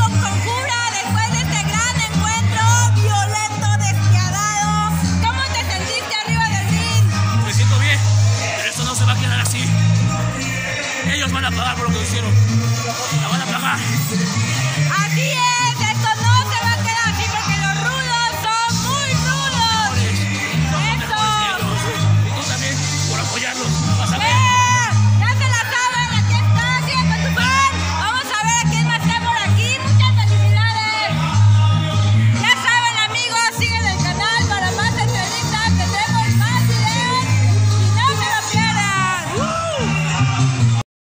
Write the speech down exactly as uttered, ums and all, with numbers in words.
con Conjura después de este gran encuentro violento, despiadado. ¿Cómo te sentiste arriba del ring? Me siento bien, pero esto no se va a quedar así. Ellos van a pagar por lo que hicieron. La van a pagar. Así es.